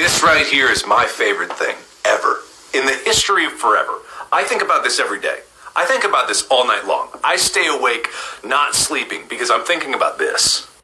This right here is my favorite thing ever. In the history of forever. I think about this every day. I think about this all night long. I stay awake, not sleeping, because I'm thinking about this.